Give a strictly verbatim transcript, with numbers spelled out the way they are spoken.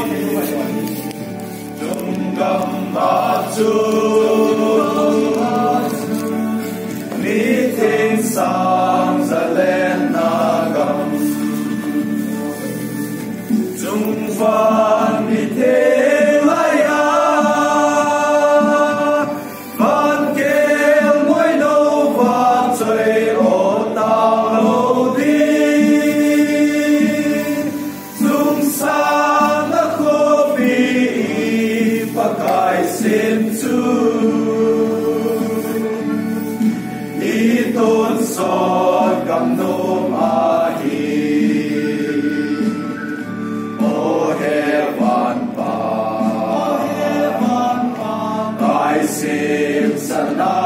Trung cầm mà Ni thiên sang ra lên na gam Trung phan ni thế lai à Phan kêu môi nâu và trời ô tao lâu đi Trung sang na khô bì và cài xin chú tôn soi cầm nôm a hi o he van pa cài xin san